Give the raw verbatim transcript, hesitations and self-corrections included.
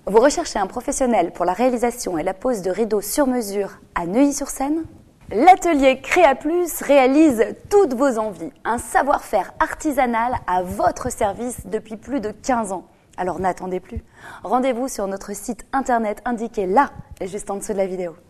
Vous recherchez un professionnel pour la réalisation et la pose de rideaux sur mesure à Neuilly-sur-Seine ? L'atelier Créa Plus réalise toutes vos envies. Un savoir-faire artisanal à votre service depuis plus de quinze ans. Alors n'attendez plus. Rendez-vous sur notre site internet indiqué là, juste en dessous de la vidéo.